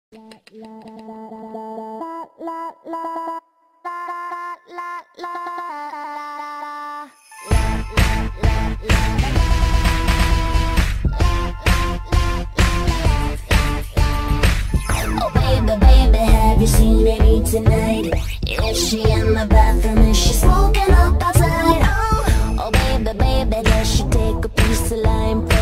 Baby, have you seen Amy tonight? Is she in the bathroom? Is she smoking up outside? Oh, baby, does she take a piece of lime?